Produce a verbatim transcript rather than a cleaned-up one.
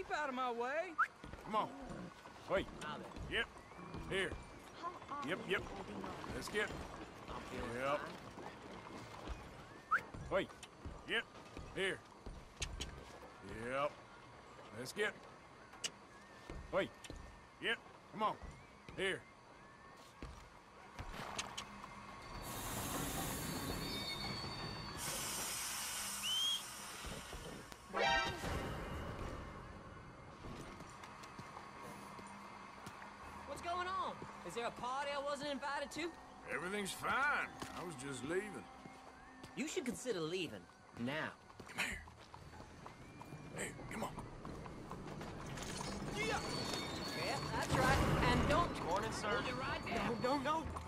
Keep out of my way. Come on. Wait. Now then, Yep. Here. How are Yep, you yep. holding on? Let's get. I'm feeling Yep. fine. Wait. Yep. Here. Yep. Let's get. Wait. Yep. Come on. Here. What's going on? Is there a party I wasn't invited to? Everything's fine. I was just leaving. You should consider leaving. Now. Come here. Hey, come on. Yeah, that's right. And don't... Morning, sir. Hold it right there. No, no, no.